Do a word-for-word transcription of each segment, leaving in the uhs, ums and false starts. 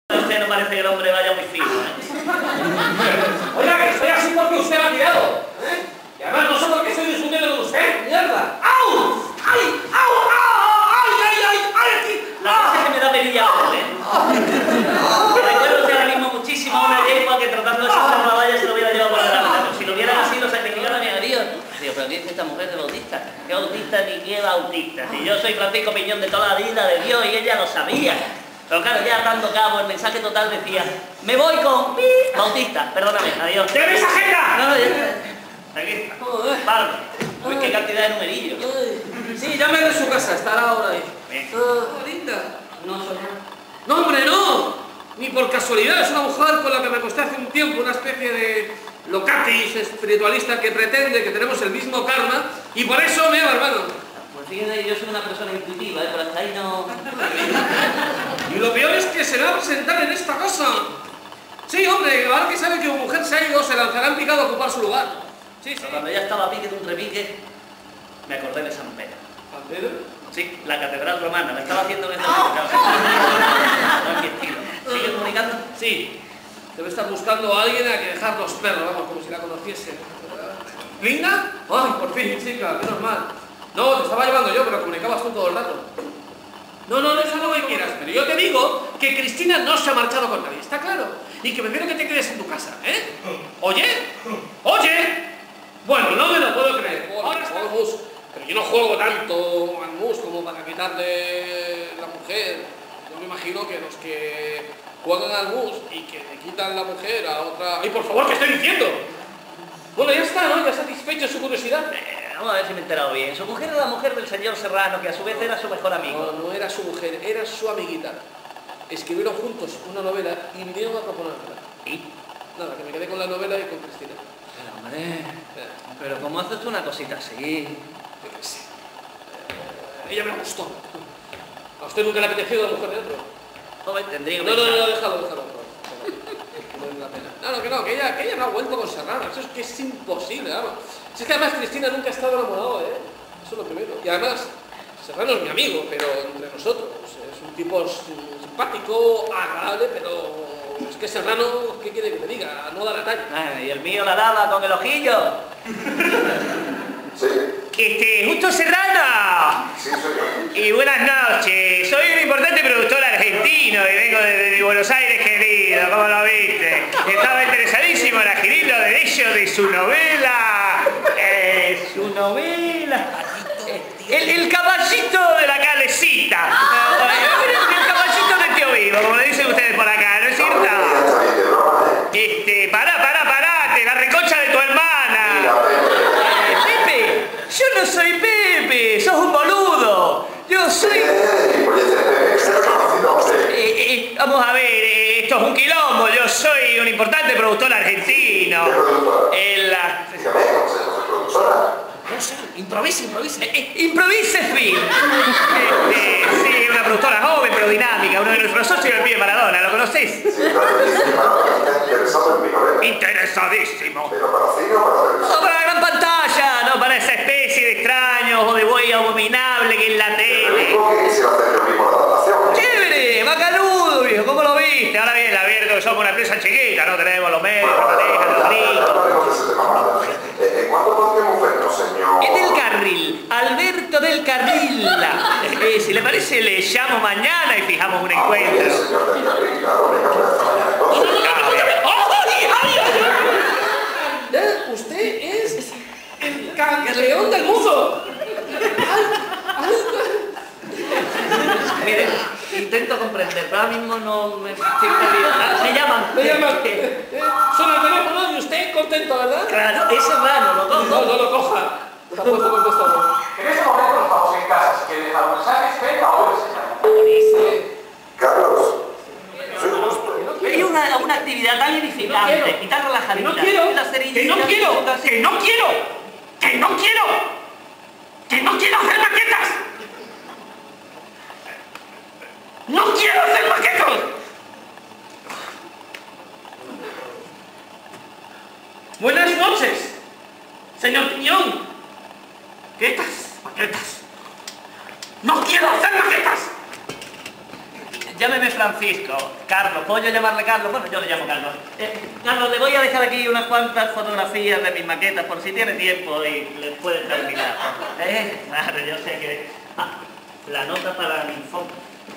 Usted no parece que el hombre vaya muy fino, ¿eh? Oiga, que estoy así porque usted me ha tirado, ¿eh? Y además no sé por qué estoy discutiendo con usted, mierda. ¡Au! ¡Ay! ¡Au! ¡Au! ¡Ay, ay, ay! ¡Ay, aquí! La cosa es que me da perilla ahora, ¿eh? Me recuerdo usted ahora mismo muchísimo a una yegua que tratando de saltar una valla se lo hubiera llevado por delante. Pero si lo hubieran así, lo sacrificaron a Dios. Digo, pero ¿qué dice esta mujer de Bautista? ¿Qué Bautista ni qué Bautista? Si yo soy Francisco Piñón de toda la vida de Dios y ella lo sabía. Pero claro, ya dando cabo, el mensaje total decía: me voy con pi Bautista, perdóname, adiós. ¡Deme esa agenda! No, no, ya. Aquí está. Vale. Uy, qué cantidad de numerillos. Sí, llámeme de su casa, estará ahora ahí. Bien. Ah, linda. No soy nada. No, hombre, no. Ni por casualidad, es una mujer con la que me acosté hace un tiempo, una especie de locatis espiritualista que pretende que tenemos el mismo karma y por eso me ama, hermano. Pues fíjate, yo soy una persona intuitiva, ¿eh? Pero hasta ahí no... Y lo peor es que se va a presentar en esta casa. Sí, hombre, ahora que sabe que una mujer se ha ido, se lanzará en picado a ocupar su lugar. Sí, sí. Pero cuando ya estaba a pique de un repique, me acordé de San Pedro. ¿San Pedro? Sí, la catedral romana, me estaba haciendo en esta no es mi estilo. ¿Sigue comunicando? Sí. Debe estar buscando a alguien a que dejar los perros, vamos, como si la conociese. ¿Linda? Ay, por fin, chica, menos mal. No, te estaba llevando yo, pero comunicabas tú todo el rato. No, no, no es algo que quieras, pero yo te digo que Cristina no se ha marchado con nadie, ¿está claro? Y que prefiero que te quedes en tu casa, ¿eh? ¿Oye? ¿Oye? Bueno, no me lo puedo creer. Ahora está el mus. Pero yo no juego tanto al mus como para quitarle la mujer. Yo me imagino que los que juegan al mus y que le quitan la mujer a otra... ¡Ay, por favor, qué estoy diciendo! Bueno, ya está, ¿no? Ya satisfecho su curiosidad. Eh, vamos a ver si me he enterado bien. Su mujer era la mujer del señor Serrano, que a su vez era su mejor amigo. No, no era su mujer, era su amiguita. Escribieron juntos una novela y vinieron a proponerla. ¿Y? Nada, que me quedé con la novela y con Cristina. Pero, hombre... Pero ¿cómo haces tú una cosita así? Yo qué sé. Eh, ella me gustó. ¿A usted nunca le ha apetecido la mujer de otro? Joder, tendría que No, no, pensar. no, déjalo, déjalo. No es la pena. No, no, que no, que ella, que ella no ha vuelto con Serrano. Eso es que es imposible, vamos. Si es que además Cristina nunca ha estado enamorada, ¿eh? Eso es lo primero. Y además, Serrano es mi amigo, pero entre nosotros. Es un tipo simpático, agradable, pero... Es que Serrano, ¿qué quiere que te diga? No da la talla. Ah, y el mío la daba con el ojillo. Sí, Este, Justo Serrano. sí, soy yo. Y buenas noches. Soy un importante productor argentino y vengo desde Buenos Aires, querido. ¿Cómo lo viste? Estaba interesadísimo en adquirir los derechos de su novela. Eh, su novela. El, el caballito de la calecita. El caballito de Tío Vivo, como le dicen ustedes por acá, ¿no es cierto? Este, pará, pará, parate, la recocha de tu hermana. Eh, Pepe, yo no soy Pepe, sos un boludo. Yo soy... Eh, eh, vamos a ver, eh, esto es un quilombo, yo soy un importante productor argentino. En la... No sé, improvise, improvise. Eh, eh, improvise film. Este, sí, una productora joven pero dinámica, uno de nuestros socios del Pie Maradona, ¿lo conoces? Interesadísimo. ¿Pero para cine o para televisión? No, para la gran pantalla, no para esa especie de extraños o de buey abominable que es la tele. Digo que quisiera hacer yo mismo la adaptación. ¡Chévere! ¡Bacanudo, viejo! ¿Cómo lo viste? Ahora bien, la abierto que somos una empresa chiquita, no tenemos los medios, los manejan, los gringos. Hablaremos de ese tema más tarde. Eh, ¿Cuándo podríamos vernos, señor? Es del Carril, Alberto del Carril. Eh, si le parece, le llamo mañana y fijamos un Ah, bien, encuentro. señor del Carril, la única mañana entonces. ¡Ay, ay, ay! ¿Eh? Usted es el campeón del mundo. ¡Ay, ay! Mire, intento comprender, pero ahora mismo no me estoy perdido. Ah, me llaman. Me llaman. Eh, Suena el teléfono y usted contento, ¿verdad? Claro, es raro, lo No, cojo. no lo coja. Está puesto contestado. En este momento estamos en casa. Si quiere dejar un mensaje, espera o vuelve. Carlos, soy justo. Hay una, una actividad tan edificante No quiero. y tan relajante. Que no quiero. La serenidad, Que no quiero. Que no quiero. Que no quiero. Que no quiero hacer maquetas. ¡No quiero hacer maquetas! Buenas noches, señor Piñón. ¿Maquetas? Maquetas. ¡No quiero hacer maquetas! llámeme Francisco. Carlos, ¿puedo yo llamarle Carlos? Bueno, yo le llamo Carlos. Eh, Carlos, le voy a dejar aquí unas cuantas fotografías de mis maquetas por si tiene tiempo y les puede terminar. Eh, claro, yo sé que... Ah, la nota para el informe.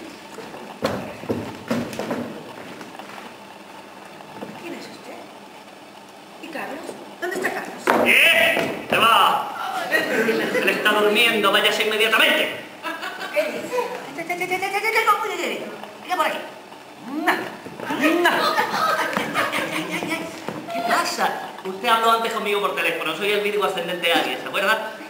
¿Quién es usted? ¿Y Carlos? ¿Dónde está Carlos? ¿Qué? ¿Qué va? Él está durmiendo, váyase inmediatamente. ¿Qué dice? Venga por aquí. No, no. ¿Qué pasa? Usted habló antes conmigo por teléfono, soy el Virgo ascendente Aries, ¿se acuerda?